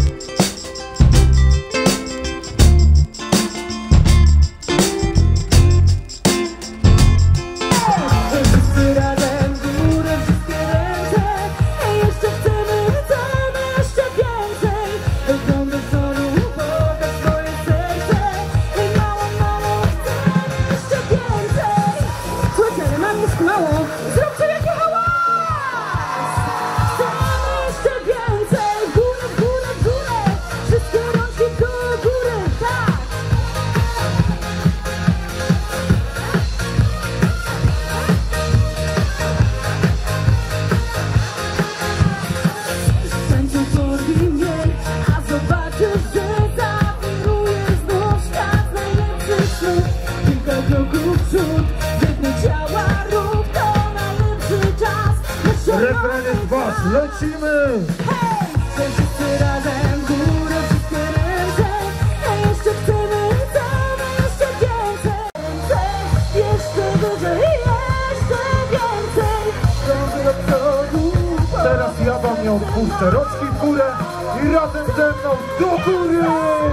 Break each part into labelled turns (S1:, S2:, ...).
S1: Refren jest wasz, lecimy!
S2: Hej! Wszyscy razem w górę, wszystkie ręce. Jeszcze chcemy, jeszcze więcej. Jeszcze wyżej, jeszcze więcej. Do przodu.
S1: Teraz ja wam ją puszczę. Rączki w górę i razem ze mną do góry!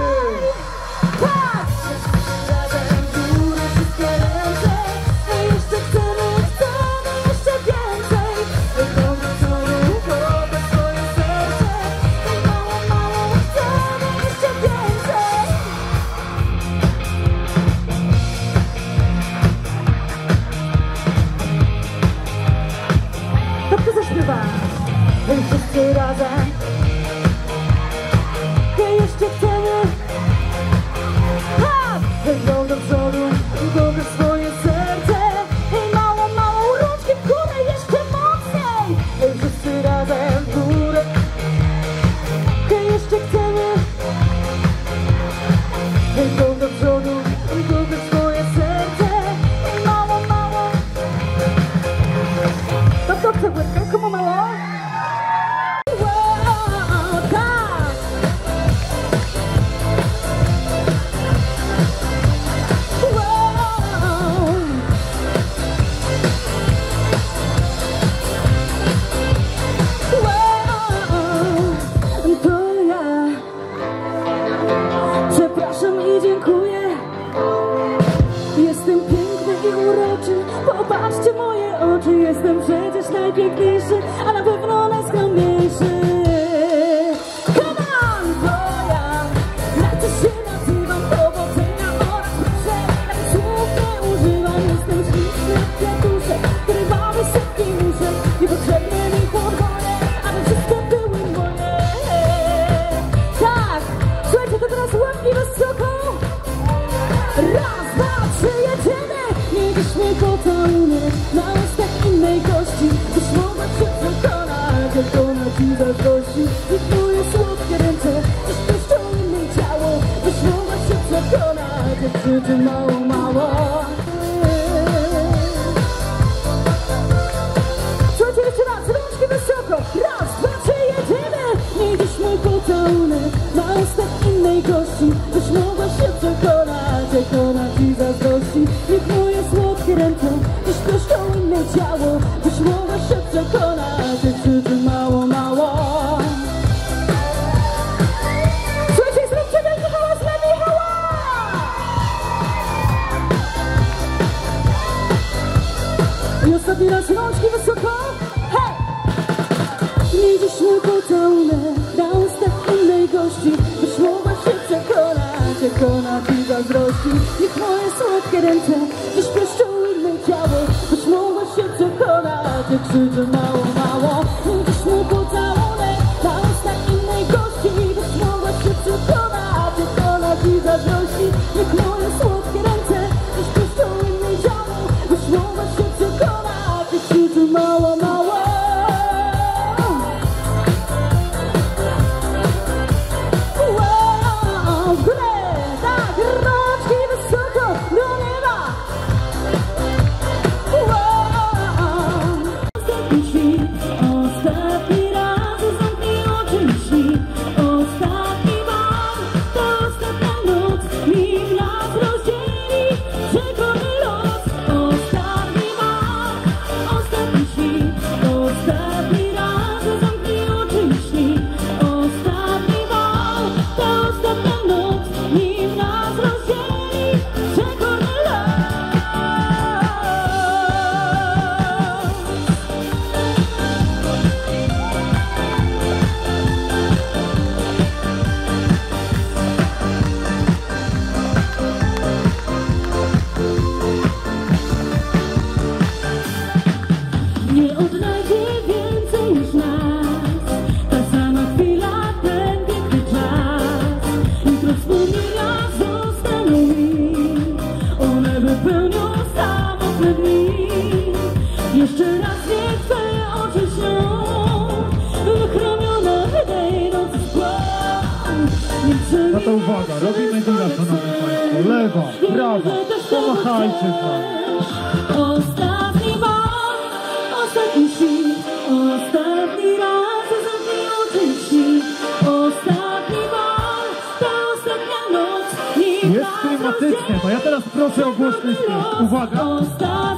S2: Tak! Wszyscy razem w górę, wszystkie ręce. Jeszcze chcemy, jeszcze więcej. Do przodu, podaj swoje serce. Mało, mało, chcemy jeszcze więcej. To kto zaśpiewa? Wszyscy razem. Jeszcze chcemy. Tak! Weźmą do przodu, dobre swoje serce. I mało, mało rączki w górę, jeszcze mocniej. Wszyscy razem w górę. Jeszcze chcemy. Weźmą do przodu, dobre swoje serce. I mało, mało. To kto chce błyskać? Komu mało? Przepraszam i dziękuję. Jestem piękny i uroczy. Popatrzcie moje oczy. Jestem przecież najpiękniejszy, a na pewno najskromniejszy. Come on, to ja. Na co się nazywam? Powodzenia oraz proszę. Takich słów nie używam. Jestem śliczny kwiatuszek, który bawi setki muszek. Niepotrzebne mi podwoje, ale wszystkie były moje. Tak, słuchajcie, to teraz łapki wysoko. Raz, dwa, trzy, jedziemy. Mieliśmy pocałunek na ustach innej gości. Byś mogła się przekonać, jak ona ci zazdrości. I twoje słodkie ręce dziś puszczą inne ciało. Byś mogła się przekonać, jak krzyczy mało, mało. Słuchajcie, jeszcze raz, rączki wysoko. Raz, dwa, trzy, jedziemy. Mieliśmy pocałunek na ustach innej gości. Byś mogła się przekonać, jak ona ci zazdrości. Niech moje słodkie ręce dziś puszczą inne ciało. Byś mogła się przekonać, jak krzyczy mało, mało. Słuchajcie, zróbcie wielki hałas dla Michała! I ostatni raz rączki wysoko. Hej! Mieliśmy pocałunek na ustach innej gości. Byś mogła się przekonać, jak ona ci zazdrości. Niech moje słodkie ręce dziś pieszczą inne ciało. Byś mogła się przekonać, jak krzyczy mało, mało. Mieliśmy pocałunek na ustach innej gości. Byś mogła się przekonać, jak ona ci zazdrości. Niech moje słodkie ręce dziś pieszczą inne ciało. Byś mogła się przekonać, jak krzyczy mało, mało. Wow.
S1: No to uwaga, robimy deala, szanowni państwo. Lewa, prawa, pomachajcie z nami.
S2: Ostatni bal, ostatni świt, ostatni raz zamknij oczy śni. Ostatni bal, ta ostatnia noc.
S1: Jest klimatycznie, to ja teraz proszę o głośny śpiew. Uwaga!